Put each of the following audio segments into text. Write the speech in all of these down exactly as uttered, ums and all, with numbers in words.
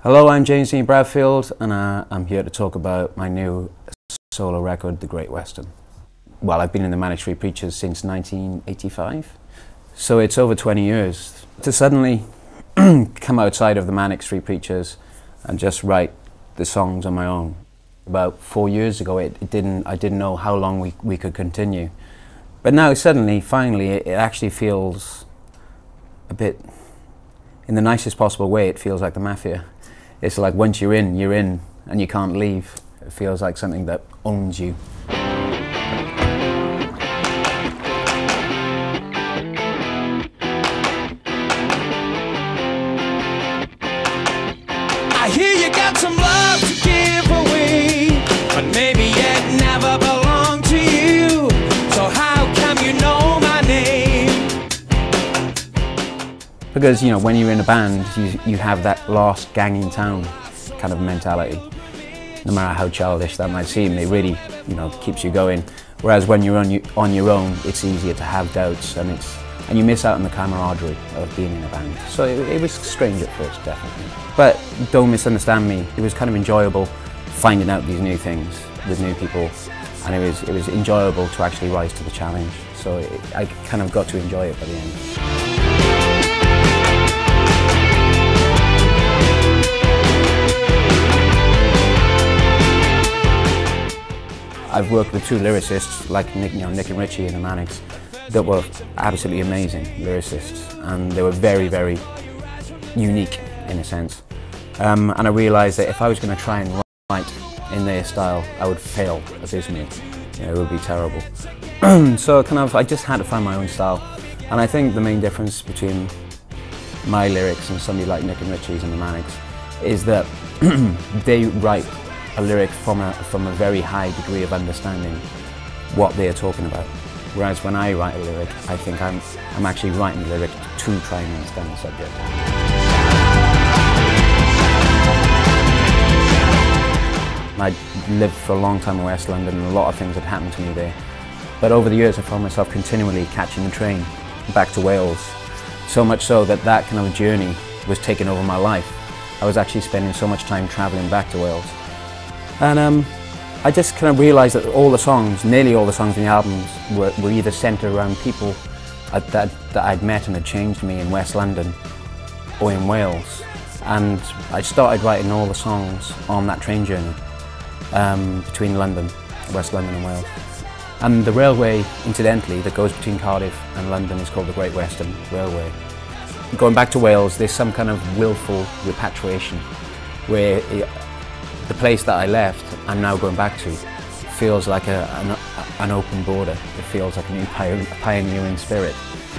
Hello, I'm James Bradfield, and uh, I'm here to talk about my new solo record, The Great Western. Well, I've been in the Manic Street Preachers since nineteen eighty-five, so it's over twenty years. To suddenly come outside of the Manic Street Preachers and just write the songs on my own. About four years ago, it, it didn't. I didn't know how long we we could continue, but now suddenly, finally, it, it actually feels a bit, in the nicest possible way, it feels like the Mafia. It's like once you're in, you're in, and you can't leave. It feels like something that owns you. I hear you got some love to give away, but maybe it never belonged to you. So how come you know my name? Because, you know, when you're in a band, you, you have that last gang in town kind of mentality. No matter how childish that might seem, it really, you know, keeps you going. Whereas when you're on, you, on your own, it's easier to have doubts, and it's and you miss out on the camaraderie of being in a band. So it, it was strange at first, definitely. But don't misunderstand me, it was kind of enjoyable finding out these new things with new people, and it was, it was enjoyable to actually rise to the challenge. So it, I kind of got to enjoy it by the end. I've worked with two lyricists like Nick, you know, Nick and Richie in the Manics that were absolutely amazing lyricists, and they were very, very unique in a sense. Um, and I realised that if I was going to try and write in their style, I would fail abysmally. You know, it would be terrible. So kind of, I just had to find my own style. And I think the main difference between my lyrics and somebody like Nick and Richie's and the Manics is that they write a lyric from a, from a very high degree of understanding what they're talking about. Whereas when I write a lyric, I think I'm, I'm actually writing the lyric to try and understand the subject. I lived for a long time in West London, and a lot of things had happened to me there. But over the years I found myself continually catching the train back to Wales. So much so that that kind of journey was taking over my life. I was actually spending so much time travelling back to Wales. And um, I just kind of realised that all the songs, nearly all the songs in the albums, were, were either centred around people that, that, that I'd met and had changed me in West London or in Wales. And I started writing all the songs on that train journey um, between London, West London and Wales. And the railway, incidentally, that goes between Cardiff and London is called the Great Western Railway. Going back to Wales, there's some kind of willful repatriation where it, the place that I left, I'm now going back to, feels like a, an, an open border. It feels like a new pioneering spirit.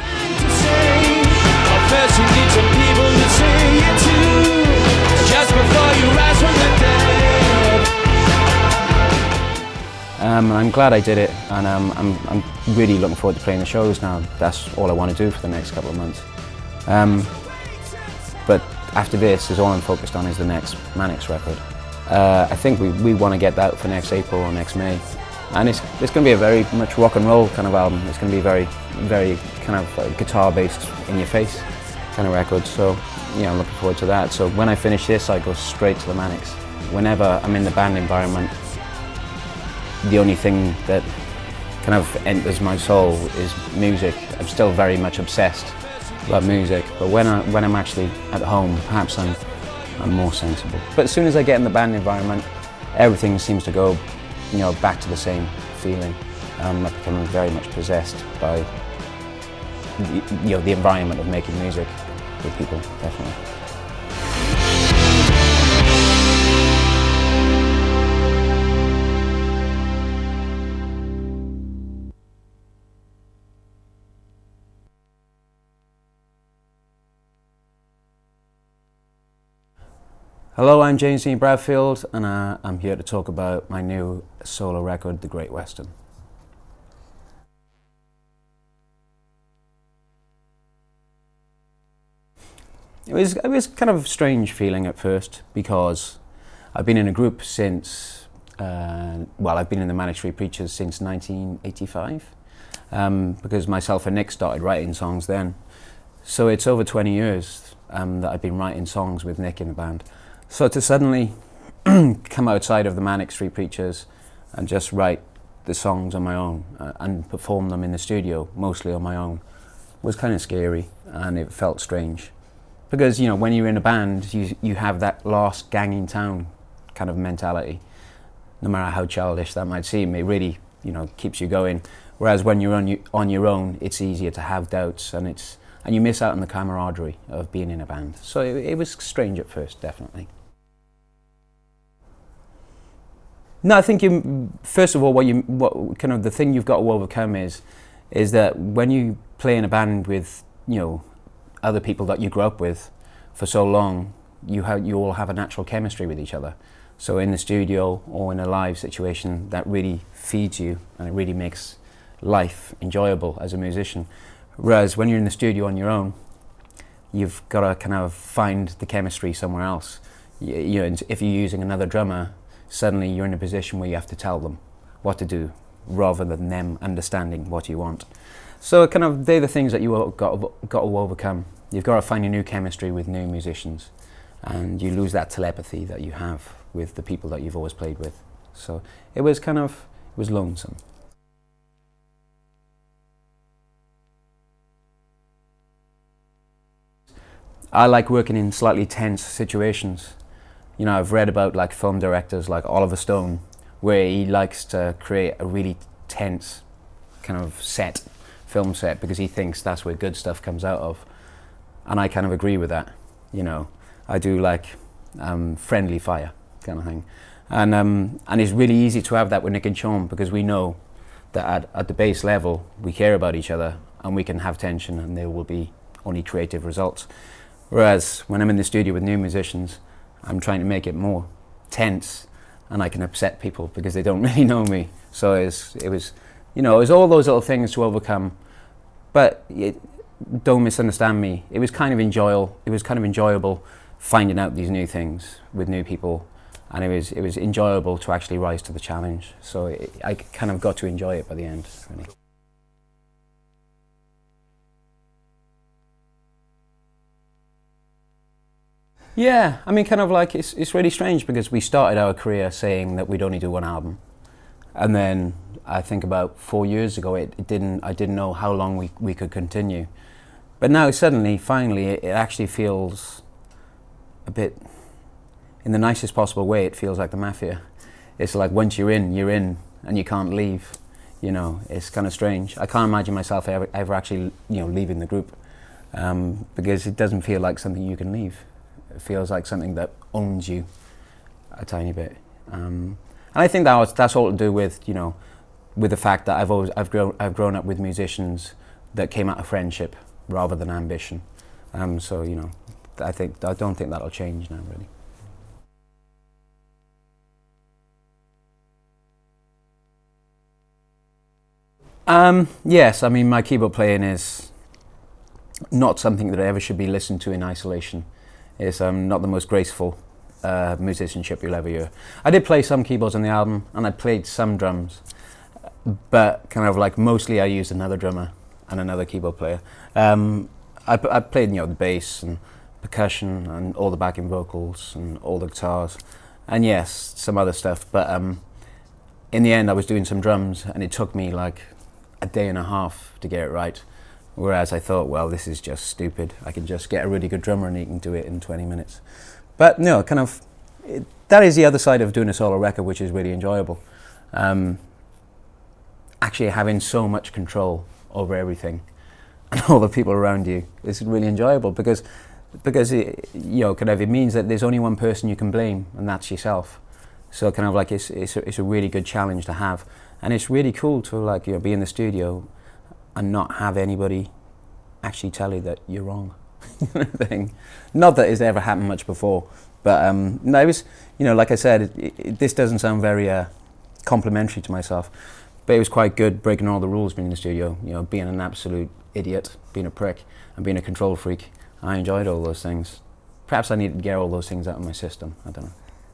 Um, I'm glad I did it, and um, I'm, I'm really looking forward to playing the shows now. That's all I want to do for the next couple of months. Um, but after this, is all I'm focused on is the next Manics record. Uh, I think we, we want to get that for next April or next May, and it's, it's going to be a very much rock and roll kind of album. It's going to be very, very kind of uh, guitar based, in your face kind of record. So yeah, I'm looking forward to that. So when I finish this, I go straight to the Manics. Whenever I'm in the band environment, the only thing that kind of enters my soul is music. I'm still very much obsessed about music, but when I when I'm actually at home, perhaps I'm I'm more sensible. But as soon as I get in the band environment, everything seems to go, you know, back to the same feeling. Um, I become very much possessed by, the, you know, the environment of making music with people, definitely. Hello, I'm James Bradfield, and uh, I'm here to talk about my new solo record, The Great Western. It was, it was kind of a strange feeling at first, because I've been in a group since, uh, well, I've been in the Manic Street Preachers since nineteen eighty-five, um, because myself and Nick started writing songs then. So it's over twenty years um, that I've been writing songs with Nick in the band. So to suddenly come outside of the Manic Street Preachers and just write the songs on my own uh, and perform them in the studio, mostly on my own, was kind of scary, and it felt strange. Because, you know, when you're in a band, you, you have that last gang in town kind of mentality. No matter how childish that might seem, it really, you know, keeps you going. Whereas when you're on, you, on your own, it's easier to have doubts, and it's and you miss out on the camaraderie of being in a band. So it, it was strange at first, definitely. No, I think you, first of all, what you, what kind of the thing you've got to overcome is, is that when you play in a band with, you know, other people that you grew up with for so long, you have, you all have a natural chemistry with each other. So in the studio or in a live situation, that really feeds you, and it really makes life enjoyable as a musician. Whereas when you're in the studio on your own, you've got to kind of find the chemistry somewhere else. You, you know, if you're using another drummer, suddenly you're in a position where you have to tell them what to do, rather than them understanding what you want. So kind of they're the things that you've got, got to overcome. You've got to find a new chemistry with new musicians, and you lose that telepathy that you have with the people that you've always played with. So it was kind of, it was lonesome. I like working in slightly tense situations. You know, I've read about like film directors like Oliver Stone, where he likes to create a really tense kind of set, film set, because he thinks that's where good stuff comes out of. And I kind of agree with that. You know, I do like um, friendly fire kind of thing. And, um, and it's really easy to have that with Nick and Sean, because we know that at, at the base level, we care about each other, and we can have tension, and there will be only creative results. Whereas when I'm in the studio with new musicians, I'm trying to make it more tense, and I can upset people because they don't really know me. So it's, it was, you know, it was all those little things to overcome. But it, don't misunderstand me. It was kind of enjoyable. It was kind of enjoyable finding out these new things with new people, and it was it was enjoyable to actually rise to the challenge. So it, I kind of got to enjoy it by the end, really. Yeah, I mean, kind of like, it's, it's really strange, because we started our career saying that we'd only do one album. And then I think about four years ago, it, it didn't, I didn't know how long we, we could continue. But now suddenly, finally, it, it actually feels a bit, in the nicest possible way, it feels like the Mafia. It's like once you're in, you're in, and you can't leave. You know, it's kind of strange. I can't imagine myself ever, ever actually, you know, leaving the group, um, because it doesn't feel like something you can leave. It feels like something that owns you a tiny bit, um, and I think that was, that's all to do with, you know, with the fact that I've always I've grown I've grown up with musicians that came out of friendship rather than ambition. Um, so you know, I think I don't think that'll change now, really. Um, yes, I mean, my keyboard playing is not something that ever should be listened to in isolation. It's um, not the most graceful uh, musicianship you'll ever hear. I did play some keyboards on the album, and I played some drums, but kind of like mostly I used another drummer and another keyboard player. Um, I, I played, you know, the bass and percussion and all the backing vocals and all the guitars, and yes, some other stuff. But um, in the end, I was doing some drums, and it took me like a day and a half to get it right. Whereas I thought, well, this is just stupid. I can just get a really good drummer and he can do it in twenty minutes. But no, kind of, it, that is the other side of doing a solo record, which is really enjoyable. Um, actually having so much control over everything and all the people around you is really enjoyable, because, because it, you know, kind of, it means that there's only one person you can blame, and that's yourself. So kind of like, it's, it's, a, it's a really good challenge to have. And it's really cool to, like, you know, be in the studio and not have anybody actually tell you that you're wrong. thing. Not that it's ever happened much before, but um, no, it was, you know, like I said, it, it, this doesn't sound very uh, complimentary to myself, but it was quite good breaking all the rules being in the studio, you know, being an absolute idiot, being a prick, and being a control freak. I enjoyed all those things. Perhaps I needed to get all those things out of my system, I don't know.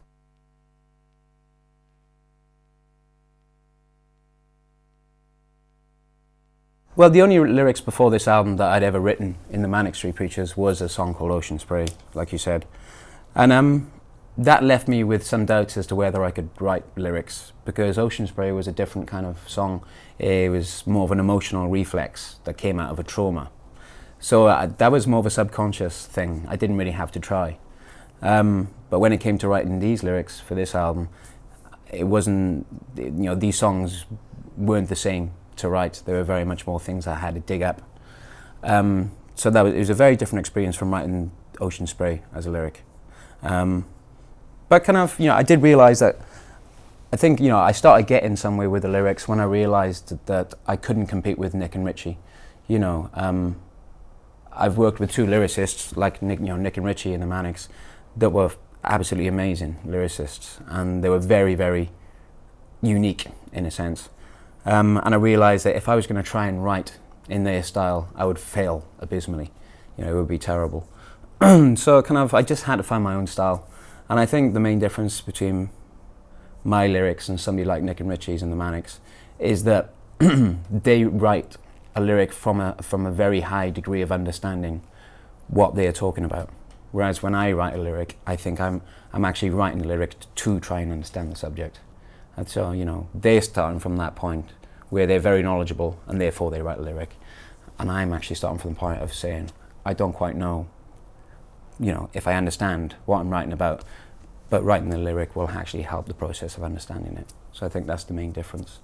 Well, the only lyrics before this album that I'd ever written in the Manic Street Preachers was a song called Ocean Spray, like you said. And um, that left me with some doubts as to whether I could write lyrics, because Ocean Spray was a different kind of song. It was more of an emotional reflex that came out of a trauma. So uh, that was more of a subconscious thing. I didn't really have to try. Um, but when it came to writing these lyrics for this album, it wasn't, you know, these songs weren't the same to write. There were very much more things I had to dig up. Um, so that was, it was a very different experience from writing Ocean Spray as a lyric. Um, but kind of, you know, I did realize that, I think, you know, I started getting somewhere with the lyrics when I realized that, that I couldn't compete with Nick and Richie. You know, um, I've worked with two lyricists like Nick, you know, Nick and Richie and the Manics that were absolutely amazing lyricists, and they were very, very unique in a sense. Um, and I realized that if I was going to try and write in their style, I would fail abysmally. You know, it would be terrible. So kind of, I just had to find my own style. And I think the main difference between my lyrics and somebody like Nick and Richie's and the Manics is that they write a lyric from a, from a very high degree of understanding what they are talking about. Whereas when I write a lyric, I think I'm, I'm actually writing the lyric to try and understand the subject. And so, you know, they're starting from that point where they're very knowledgeable and therefore they write a lyric. And I'm actually starting from the point of saying, I don't quite know, you know, if I understand what I'm writing about, but writing the lyric will actually help the process of understanding it. So I think that's the main difference.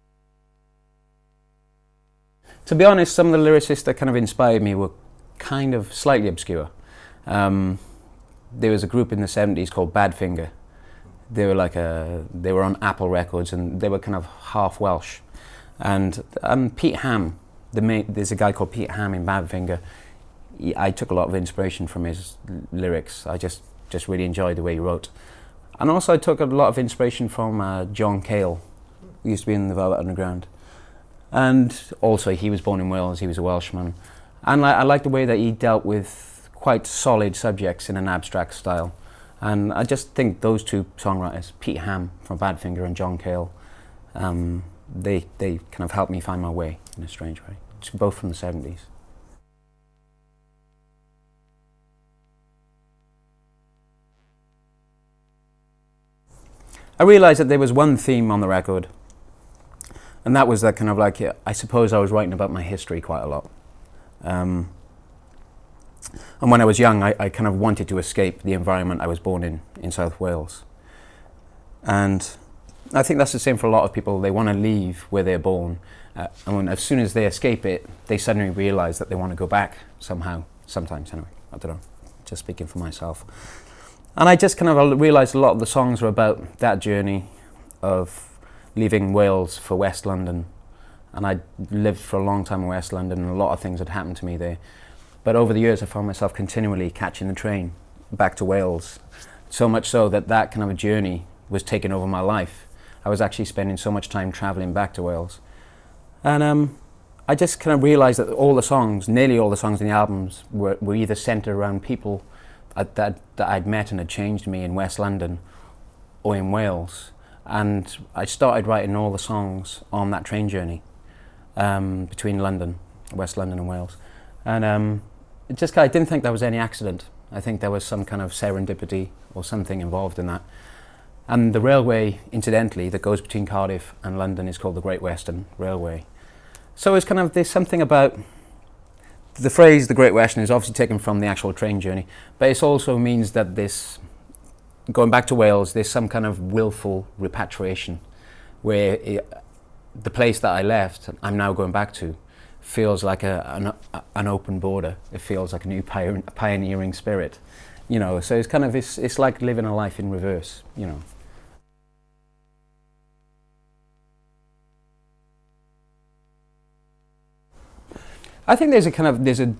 To be honest, some of the lyricists that kind of inspired me were kind of slightly obscure. Um, there was a group in the seventies called Bradfield. They were like a, they were on Apple Records, and they were kind of half Welsh. And um, Pete Ham, the main, there's a guy called Pete Ham in Bradfield. He, I took a lot of inspiration from his lyrics. I just, just really enjoyed the way he wrote. And also I took a lot of inspiration from uh, John Cale, who used to be in the Velvet Underground. And also he was born in Wales, he was a Welshman. And I, I like the way that he dealt with quite solid subjects in an abstract style. And I just think those two songwriters, Pete Ham from Badfinger and John Cale, um, they, they kind of helped me find my way in a strange way. It's both from the seventies. I realised that there was one theme on the record, and that was that kind of like, I suppose I was writing about my history quite a lot. Um, and when I was young, I, I kind of wanted to escape the environment I was born in, in South Wales. And I think that's the same for a lot of people. They want to leave where they're born, uh, and when, as soon as they escape it, they suddenly realise that they want to go back somehow, sometimes anyway, I don't know, just speaking for myself. And I just kind of realised a lot of the songs were about that journey of leaving Wales for West London. And I lived for a long time in West London, and a lot of things had happened to me there. But over the years I found myself continually catching the train back to Wales, so much so that that kind of a journey was taking over my life. I was actually spending so much time travelling back to Wales. And um, I just kind of realised that all the songs, nearly all the songs in the albums, were, were either centred around people that, that, that I'd met and had changed me in West London or in Wales. And I started writing all the songs on that train journey um, between London, West London and Wales. And um, it just, I didn't think there was any accident. I think there was some kind of serendipity or something involved in that. And the railway, incidentally, that goes between Cardiff and London is called the Great Western Railway. So it's kind of, there's something about, the phrase the Great Western is obviously taken from the actual train journey, but it also means that this, going back to Wales, there's some kind of willful repatriation where it, the place that I left, I'm now going back to, feels like a, an, an open border. It feels like a new pioneering spirit, you know. So it's kind of, it's, it's like living a life in reverse, you know. I think there's a kind of, there's a,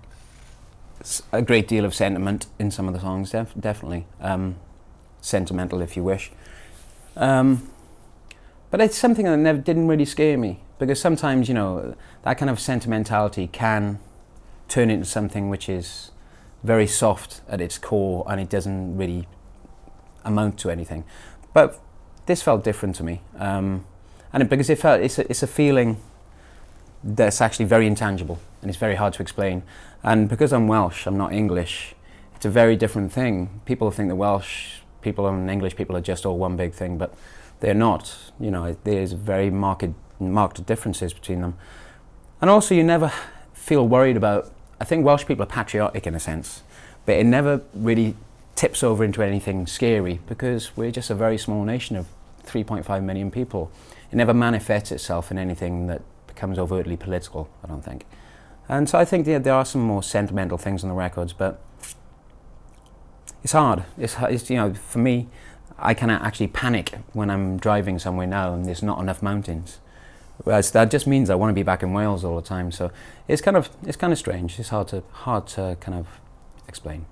a great deal of sentiment in some of the songs, def definitely. Um, sentimental, if you wish. Um, but it's something that never didn't really scare me, because sometimes, you know, that kind of sentimentality can turn into something which is very soft at its core, and it doesn't really amount to anything. But this felt different to me, um, and it, because it felt, it's a, it's a feeling that's actually very intangible, and it's very hard to explain. And because I'm Welsh, I'm not English, it's a very different thing. People think the Welsh people and English people are just all one big thing, but they're not. You know, there's very marked, marked differences between them. And also you never feel worried about, I think Welsh people are patriotic in a sense, but it never really tips over into anything scary because we're just a very small nation of three point five million people. It never manifests itself in anything that becomes overtly political, I don't think. And so I think there, there are some more sentimental things on the records, but it's hard. It's, it's, you know, for me, I can actually panic when I'm driving somewhere now and there's not enough mountains. Whereas that just means I want to be back in Wales all the time. So it's kind of, it's kind of strange. It's hard to, hard to kind of explain.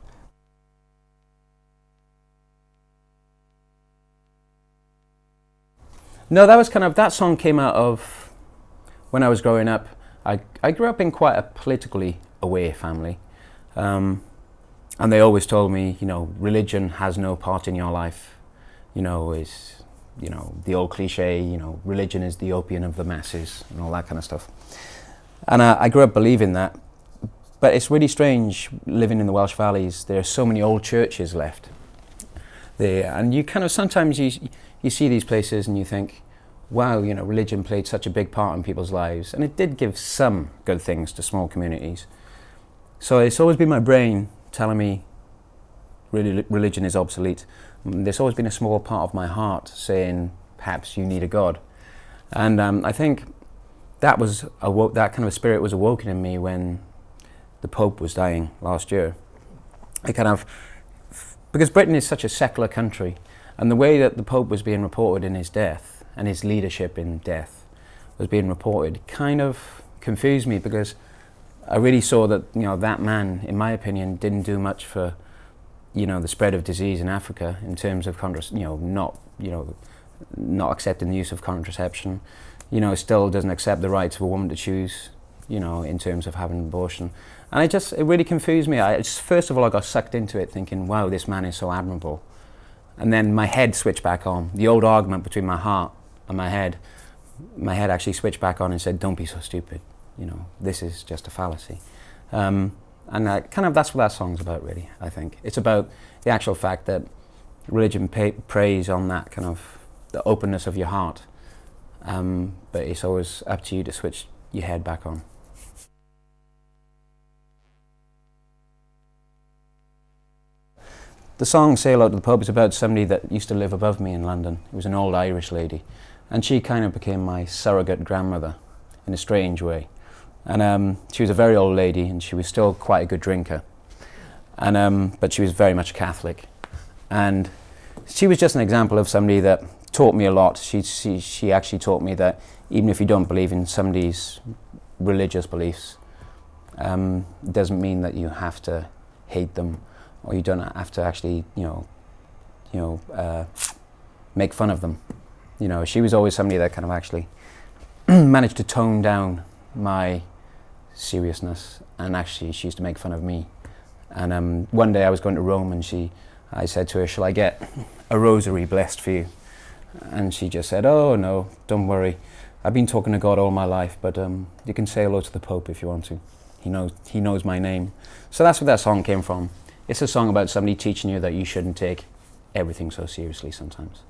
No, that was kind of, that song came out of when I was growing up. I, I grew up in quite a politically aware family. Um, and they always told me, you know, religion has no part in your life. You know, it's, you know, the old cliche, you know, religion is the opium of the masses and all that kind of stuff. And uh, I grew up believing that. But it's really strange living in the Welsh valleys. There are so many old churches left there. And you kind of, sometimes you, you see these places and you think, wow, you know, religion played such a big part in people's lives. And it did give some good things to small communities. So it's always been my brain telling me really religion is obsolete. There's always been a small part of my heart saying, perhaps you need a God. And um, I think that was awoke, that kind of spirit was awoken in me when the Pope was dying last year. I kind of, because Britain is such a secular country, and the way that the Pope was being reported in his death, and his leadership in death was being reported, kind of confused me, because I really saw that, you know, that man, in my opinion, didn't do much for, you know, the spread of disease in Africa in terms of, you know, not, you know, not accepting the use of contraception, you know, still doesn't accept the rights of a woman to choose, you know, in terms of having an abortion. And it just, it really confused me. I just, first of all, I got sucked into it thinking, wow, this man is so admirable. And then my head switched back on. The old argument between my heart and my head, my head actually switched back on and said, don't be so stupid. You know, this is just a fallacy. Um, and uh, kind of that's what that song's about, really, I think. It's about the actual fact that religion pay, preys on that kind of, the openness of your heart. Um, but it's always up to you to switch your head back on. The song Sail Out to the Pub is about somebody that used to live above me in London. It was an old Irish lady. And she kind of became my surrogate grandmother in a strange way. And um, she was a very old lady and she was still quite a good drinker. And, um, but she was very much Catholic. And she was just an example of somebody that taught me a lot. She, she, she actually taught me that even if you don't believe in somebody's religious beliefs, um, it doesn't mean that you have to hate them, or you don't have to actually, you know, you know, uh, make fun of them. You know, she was always somebody that kind of actually managed to tone down my seriousness, and actually she used to make fun of me. And um, one day I was going to Rome and she, I said to her, shall I get a rosary blessed for you? And she just said, oh no, don't worry. I've been talking to God all my life, but um, you can say hello to the Pope if you want to. He knows, he knows my name. So that's where that song came from. It's a song about somebody teaching you that you shouldn't take everything so seriously sometimes.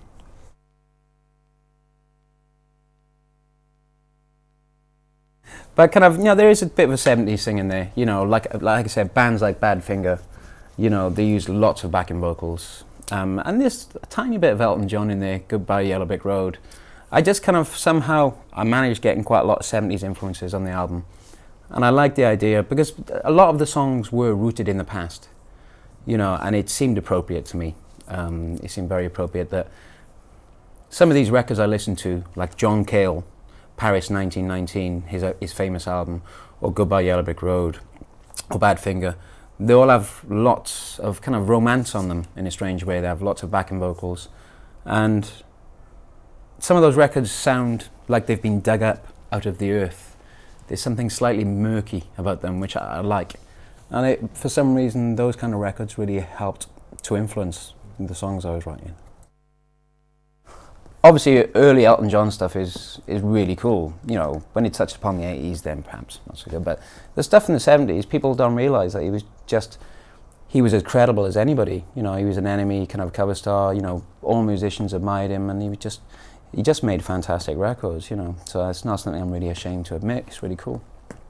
But kind of, you know, there is a bit of a seventies thing in there. You know, like like I said, bands like Badfinger, you know, they use lots of backing vocals. Um, and there's a tiny bit of Elton John in there, Goodbye Yellow Brick Road. I just kind of, somehow, I managed getting quite a lot of seventies influences on the album. And I like the idea, because a lot of the songs were rooted in the past. You know, and it seemed appropriate to me. Um, it seemed very appropriate that some of these records I listened to, like John Cale, Paris nineteen nineteen, his, uh, his famous album, or Goodbye Yellow Brick Road, or Badfinger, they all have lots of kind of romance on them in a strange way. They have lots of backing vocals. And some of those records sound like they've been dug up out of the earth. There's something slightly murky about them, which I, I like. And it, for some reason, those kind of records really helped to influence the songs I was writing. Obviously, early Elton John stuff is, is really cool. You know, when it touched upon the eighties, then perhaps not so good. But the stuff in the seventies, people don't realise that he was just, he was as credible as anybody. You know, he was an Enemy kind of cover star. You know, all musicians admired him, and he was just he just made fantastic records. You know, so it's not something I'm really ashamed to admit. It's really cool.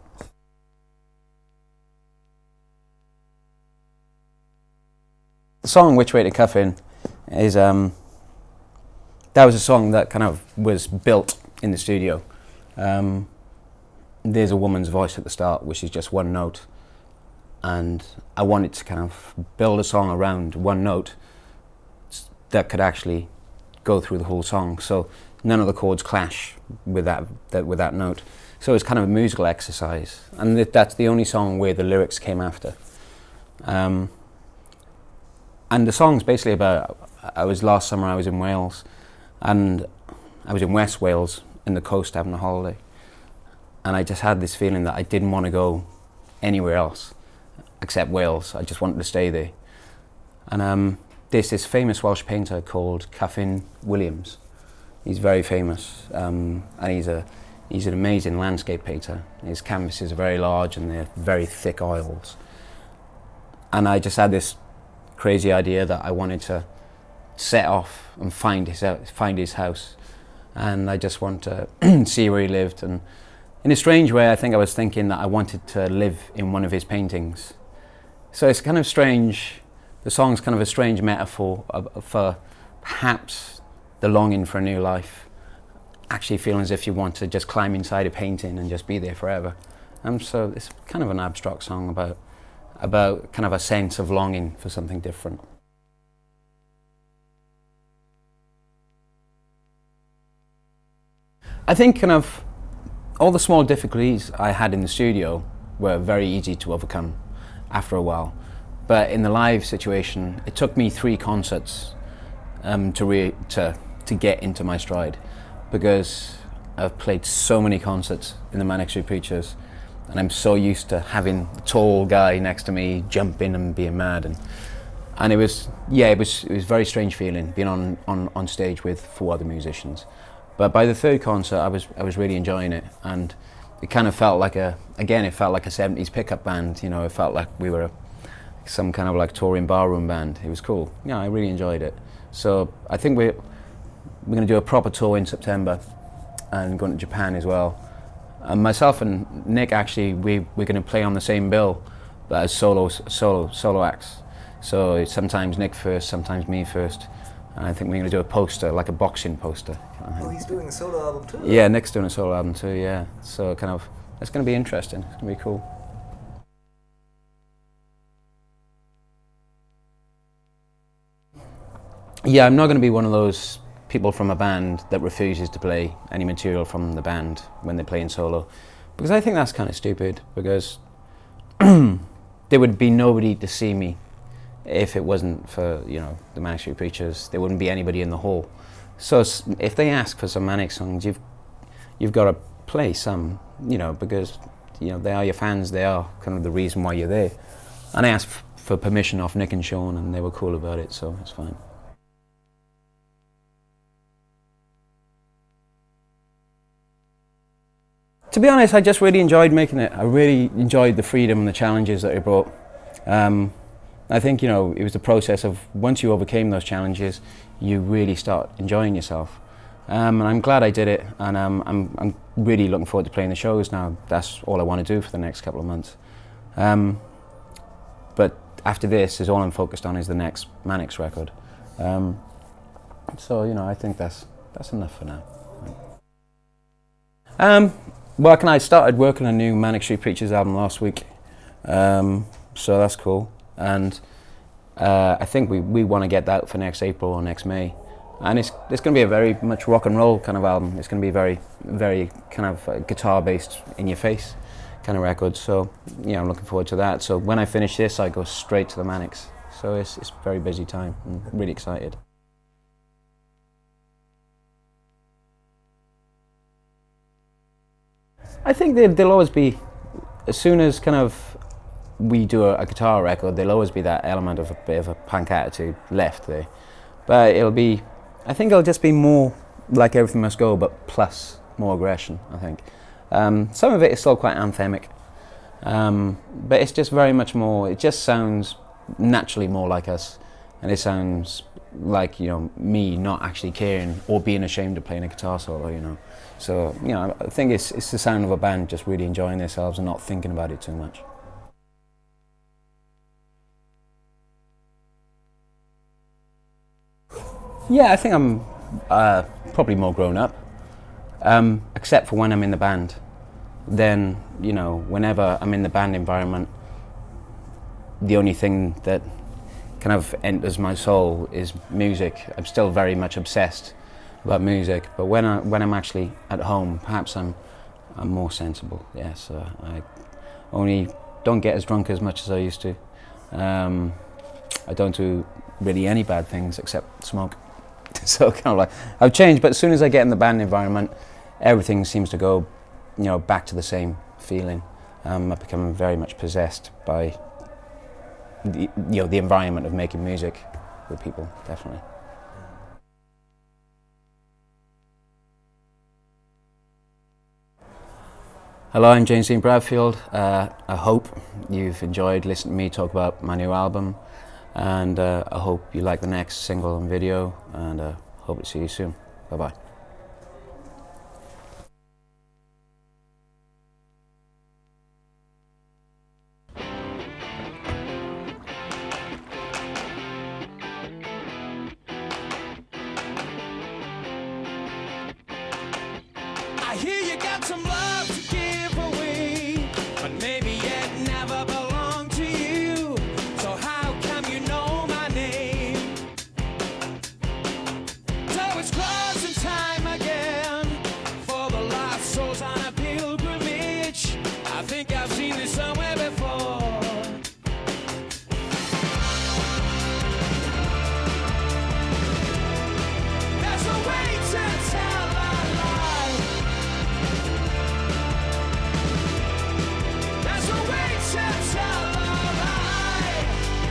The song "Which Way to Coffin" is um, that was a song that kind of was built in the studio. Um, there's a woman's voice at the start, which is just one note, and I wanted to kind of build a song around one note that could actually go through the whole song, so none of the chords clash with that, that with that note. So it's kind of a musical exercise, and th that's the only song where the lyrics came after. Um, and the song's basically about, I was last summer I was in Wales, and I was in West Wales in the coast having a holiday, and I just had this feeling that I didn't want to go anywhere else except Wales. I just wanted to stay there. And um, there's this famous Welsh painter called Coffin Williams. He's very famous, um, and he's a he's an amazing landscape painter. His canvases are very large and they're very thick oils. And I just had this crazy idea that I wanted to set off and find his find his house, and I just want to see where he lived. And in a strange way, I think I was thinking that I wanted to live in one of his paintings. So it's kind of strange. The song's kind of a strange metaphor of, for perhaps the longing for a new life, actually feeling as if you want to just climb inside a painting and just be there forever. And so it's kind of an abstract song about about kind of a sense of longing for something different. I think kind of all the small difficulties I had in the studio were very easy to overcome after a while. But in the live situation, it took me three concerts um, to, re to, to get into my stride, because I've played so many concerts in the Manic Street Preachers, and I'm so used to having the tall guy next to me jumping and being mad. And, and it was, yeah, it was, it was a very strange feeling being on, on, on stage with four other musicians. But by the third concert, I was, I was really enjoying it, and it kind of felt like a, again, it felt like a seventies pickup band. You know, it felt like we were a, some kind of like touring barroom band. It was cool. Yeah, I really enjoyed it. So I think we're, we're going to do a proper tour in September and going to Japan as well. And myself and Nick, actually, we, we're going to play on the same bill, but as solo, solo, solo acts. So sometimes Nick first, sometimes me first. And I think we're going to do a poster, like a boxing poster. Oh, he's doing a solo album too? Yeah, Nick's doing a solo album too, yeah. So kind of, it's going to be interesting. It's going to be cool. Yeah, I'm not going to be one of those people from a band that refuses to play any material from the band when they're playing solo, because I think that's kind of stupid, because there would be nobody to see me if it wasn't for, you know, the Manic Street Preachers. There wouldn't be anybody in the hall. So if they ask for some Manic songs, you've you've got to play some, you know, because, you know, they are your fans. They are kind of the reason why you're there. And I asked for permission off Nick and Sean, and they were cool about it, so it's fine. To be honest, I just really enjoyed making it. I really enjoyed the freedom and the challenges that it brought. Um, I think, you know, it was the process of, once you overcame those challenges, you really start enjoying yourself. Um, and I'm glad I did it, and um, I'm, I'm really looking forward to playing the shows now. That's all I want to do for the next couple of months. Um, but after this, is all I'm focused on is the next Manic's record. Um, so, you know, I think that's, that's enough for now. Um, well, I started working on a new Manic Street Preachers album last week, um, so that's cool. And uh, I think we, we want to get that for next April or next May. And it's, it's going to be a very much rock and roll kind of album. It's going to be very, very kind of uh, guitar-based, in-your-face kind of record. So, yeah, I'm looking forward to that. So when I finish this, I go straight to the Manics. So it's, it's a very busy time. I'm really excited. I think there, there'll always be, as soon as kind of we do a, a guitar record, there'll always be that element of a bit of a punk attitude left there. But it'll be, I think it'll just be more like Everything Must Go, but plus more aggression, I think. Um, some of it is still quite anthemic, um, but it's just very much more, it just sounds naturally more like us, and it sounds like, you know, me not actually caring or being ashamed of playing a guitar solo, you know. So, you know, I think it's, it's the sound of a band just really enjoying themselves and not thinking about it too much. Yeah, I think I'm uh, probably more grown up, um, except for when I'm in the band. Then, you know, whenever I'm in the band environment, the only thing that kind of enters my soul is music. I'm still very much obsessed about music, but when I when I'm actually at home, perhaps I'm I'm more sensible. Yes, uh, I only don't get as drunk as much as I used to. Um, I don't do really any bad things except smoke. So kind of like I've changed, but as soon as I get in the band environment, everything seems to go, you know, back to the same feeling. Um, I've become very much possessed by the, you know, the environment of making music with people, definitely. Hello, I'm James Dean Bradfield. Uh, I hope you've enjoyed listening to me talk about my new album, and uh, I hope you like the next single and video, and uh, hope to see you soon. Bye-bye. I hear you got some love to give away, but maybe it never belonged to you. So how come you know my name? So it's closing time again for the lost souls on a pilgrimage. I think I've seen this somewhere before. There's a way to tell a lie. There's a way to tell a lie.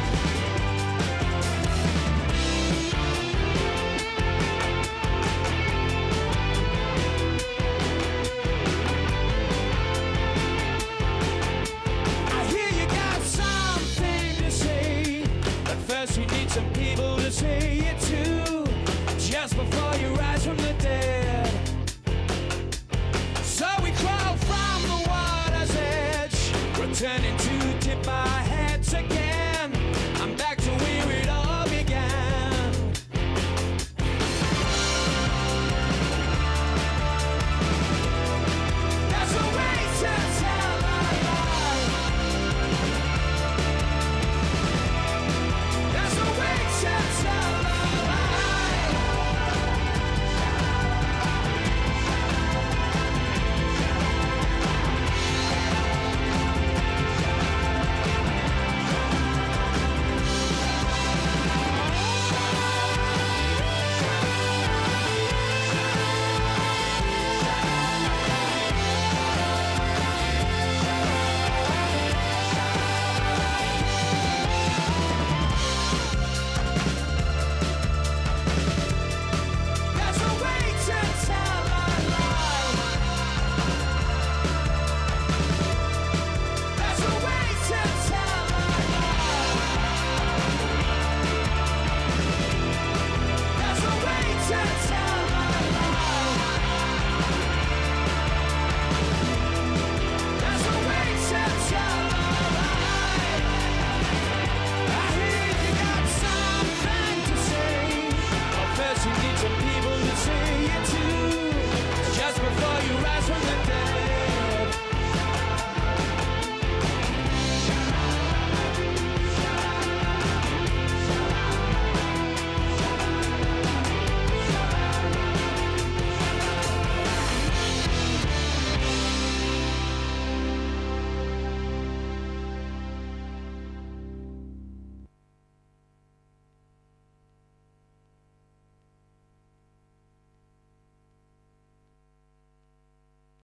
I hear you got something to say, but first you need some people to say it to, just before you rise from the dead. So we crawl from the water's edge, returning to dip our